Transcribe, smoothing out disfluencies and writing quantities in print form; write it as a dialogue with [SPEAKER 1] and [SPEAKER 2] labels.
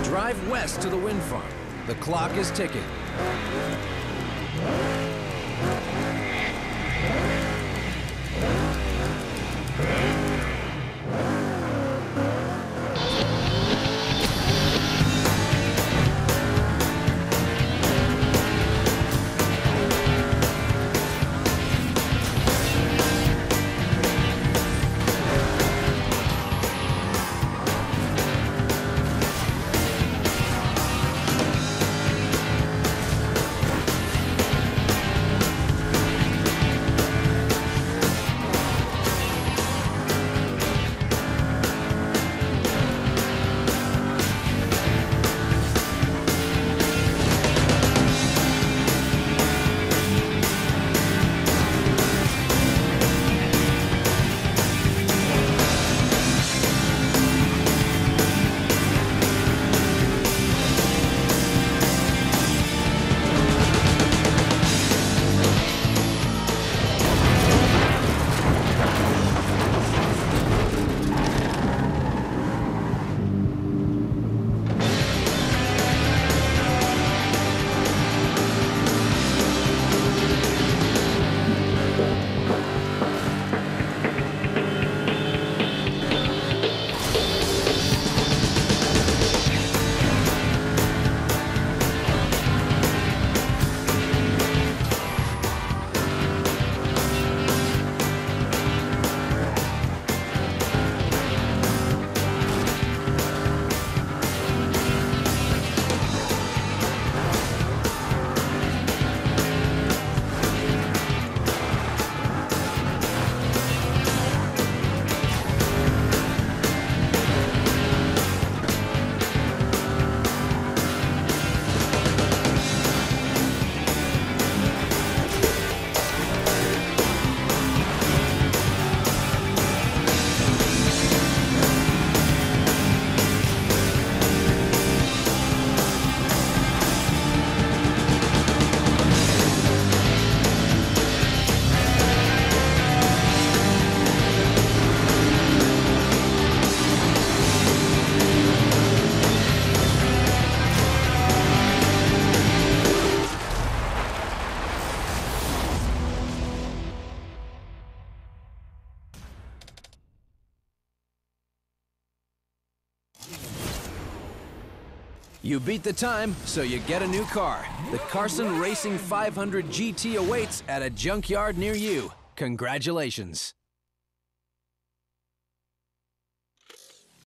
[SPEAKER 1] Drive west to the wind farm. The clock is ticking. You beat the time, so you get a new car. The Carson Racing 500 GT awaits at a junkyard near you. Congratulations.